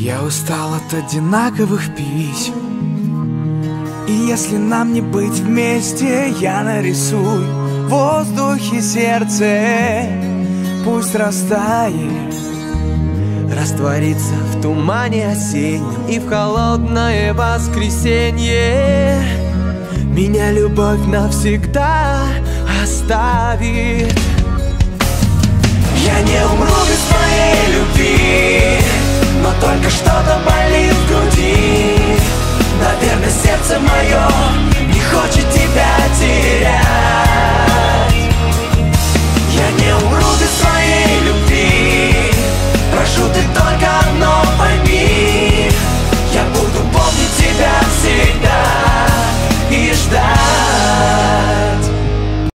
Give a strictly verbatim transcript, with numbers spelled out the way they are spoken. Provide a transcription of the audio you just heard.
Я устал от одинаковых писем, и если нам не быть вместе, я нарисую в воздухе сердце, пусть растает, растворится в тумане осеннем, и в холодное воскресенье меня любовь навсегда оставит.